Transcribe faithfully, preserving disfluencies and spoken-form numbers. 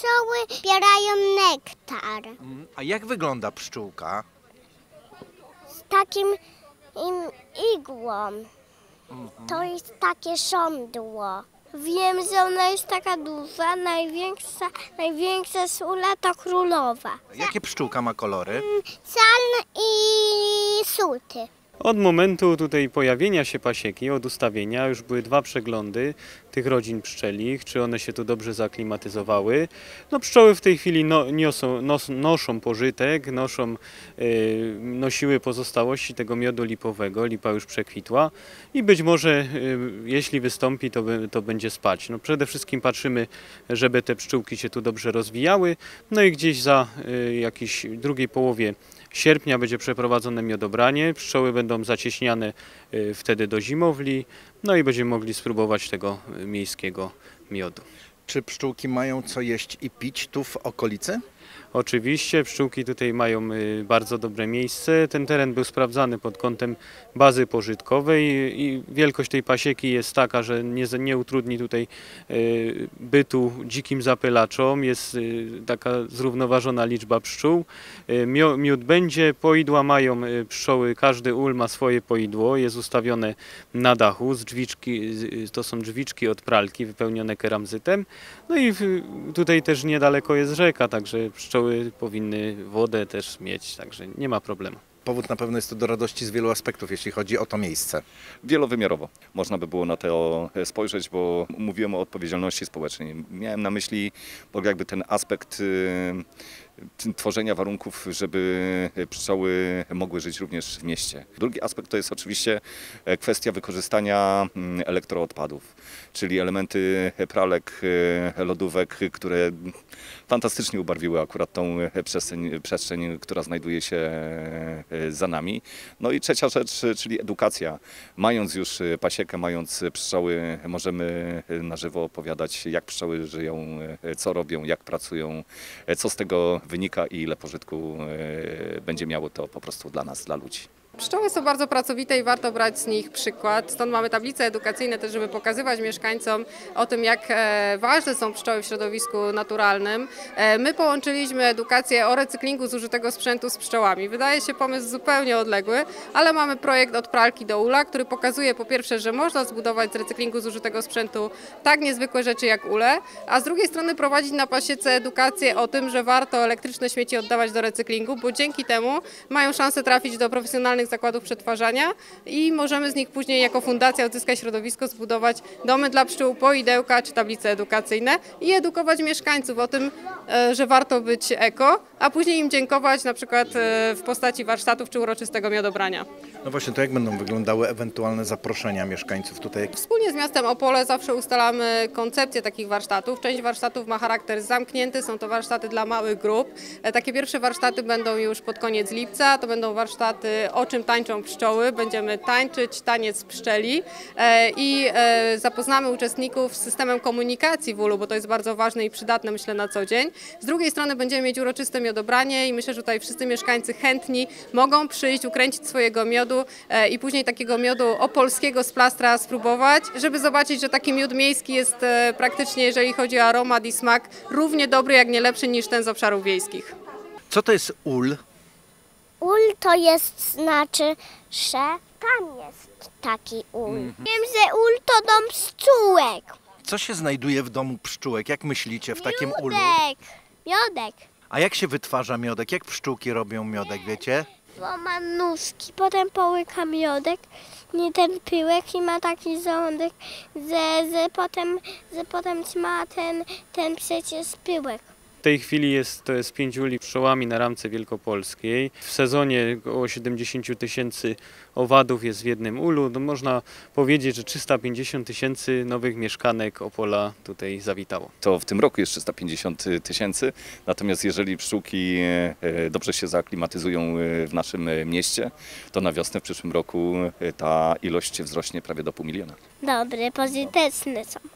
pszczoły zbierają nektar. A jak wygląda pszczółka? Z takim im, igłą. To jest takie żądło. Wiem, że ona jest taka duża, największa, największa sula to królowa. Jakie pszczółka ma kolory? Czarny i suty. Od momentu tutaj pojawienia się pasieki, od ustawienia, już były dwa przeglądy tych rodzin pszczelich, czy one się tu dobrze zaaklimatyzowały. No, pszczoły w tej chwili no, niosą, nos, noszą pożytek, noszą, yy, nosiły pozostałości tego miodu lipowego, lipa już przekwitła i być może yy, jeśli wystąpi, to, by, to będzie spać. No, przede wszystkim patrzymy, żeby te pszczółki się tu dobrze rozwijały, no i gdzieś za yy, jakiejś drugiej połowie sierpnia będzie przeprowadzone miodobranie, pszczoły będą zacieśniane wtedy do zimowli, no i będziemy mogli spróbować tego miejskiego miodu. Czy pszczółki mają co jeść i pić tu w okolicy? Oczywiście pszczółki tutaj mają bardzo dobre miejsce. Ten teren był sprawdzany pod kątem bazy pożytkowej i wielkość tej pasieki jest taka, że nie, nie utrudni tutaj bytu dzikim zapylaczom. Jest taka zrównoważona liczba pszczół. Miód będzie, poidła mają pszczoły, każdy ul ma swoje poidło, jest ustawione na dachu, z drzwiczki, to są drzwiczki od pralki wypełnione keramzytem. No i tutaj też niedaleko jest rzeka, także pszczoły powinny wodę też mieć, także nie ma problemu. Powód na pewno jest to do radości z wielu aspektów, jeśli chodzi o to miejsce. Wielowymiarowo można by było na to spojrzeć, bo mówiłem o odpowiedzialności społecznej. Miałem na myśli jakby ten aspekt tworzenia warunków, żeby pszczoły mogły żyć również w mieście. Drugi aspekt to jest oczywiście kwestia wykorzystania elektroodpadów, czyli elementy pralek, lodówek, które fantastycznie ubarwiły akurat tą przestrzeń, przestrzeń, która znajduje się za nami. No i trzecia rzecz, czyli edukacja. Mając już pasiekę, mając pszczoły, możemy na żywo opowiadać, jak pszczoły żyją, co robią, jak pracują, co z tego wynika i ile pożytku będzie miało to po prostu dla nas, dla ludzi. Pszczoły są bardzo pracowite i warto brać z nich przykład. Stąd mamy tablice edukacyjne też, żeby pokazywać mieszkańcom o tym, jak ważne są pszczoły w środowisku naturalnym. My połączyliśmy edukację o recyklingu zużytego sprzętu z pszczołami. Wydaje się pomysł zupełnie odległy, ale mamy projekt od pralki do ula, który pokazuje po pierwsze, że można zbudować z recyklingu zużytego sprzętu tak niezwykłe rzeczy jak ule, a z drugiej strony prowadzić na pasiece edukację o tym, że warto elektryczne śmieci oddawać do recyklingu, bo dzięki temu mają szansę trafić do profesjonalnych zakładów przetwarzania i możemy z nich później jako fundacja Odzyskaj Środowisko zbudować domy dla pszczół, poidełka czy tablice edukacyjne i edukować mieszkańców o tym, że warto być eko, a później im dziękować na przykład w postaci warsztatów czy uroczystego miodobrania. No właśnie, to jak będą wyglądały ewentualne zaproszenia mieszkańców tutaj? Wspólnie z miastem Opole zawsze ustalamy koncepcję takich warsztatów. Część warsztatów ma charakter zamknięty, są to warsztaty dla małych grup. Takie pierwsze warsztaty będą już pod koniec lipca, to będą warsztaty o czym tańczą pszczoły. Będziemy tańczyć taniec pszczeli i zapoznamy uczestników z systemem komunikacji w ulu, bo to jest bardzo ważne i przydatne, myślę, na co dzień. Z drugiej strony będziemy mieć uroczyste miodobranie i myślę, że tutaj wszyscy mieszkańcy chętni mogą przyjść, ukręcić swojego miodu i później takiego miodu opolskiego z plastra spróbować, żeby zobaczyć, że taki miód miejski jest praktycznie, jeżeli chodzi o aromat i smak, równie dobry, jak nie lepszy niż ten z obszarów wiejskich. Co to jest ul? Ul to jest, znaczy, że tam jest taki ul. Mm. Wiem, że ul to dom pszczółek. Co się znajduje w domu pszczółek? Jak myślicie w takim miodek. ulu? Miodek. A jak się wytwarza miodek? Jak pszczółki robią miodek, wiecie? Bo ma nóżki, potem połyka miodek, nie ten pyłek i ma taki żołądek, że, że potem, że potem ma ten, ten przecież pyłek. W tej chwili jest, to jest pięć uli pszczołami na ramce wielkopolskiej. W sezonie około siedemdziesiąt tysięcy owadów jest w jednym ulu. No można powiedzieć, że trzysta pięćdziesiąt tysięcy nowych mieszkanek Opola tutaj zawitało. To w tym roku jest trzysta pięćdziesiąt tysięcy, natomiast jeżeli pszczółki dobrze się zaaklimatyzują w naszym mieście, to na wiosnę w przyszłym roku ta ilość wzrośnie prawie do pół miliona. Dobre, pożyteczne są.